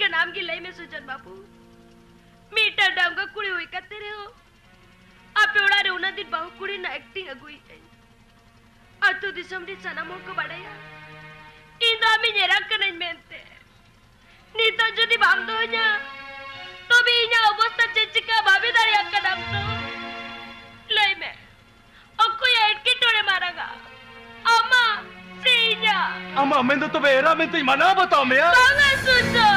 के नाम की लई में सुजन बापू मीटर डांग का कुड़ी हुई करते रहे हो आप उड़ा रे उना दिन बाहु कुड़ी ना एक्टिंग अगुई है अतु दिसम दी सना मोको बड़ाया इंदा मी जेरा करने मेंते नीता जो दी बाम दो nya तो भी nya अवस्था चेचिका भाभी दारी अक्का नाम तो लई में अक्को या एटके टोरे मारागा अम्मा सीजा अम्मा मैं तो बेरा में तो मना बताओ मैं बांगा सुजो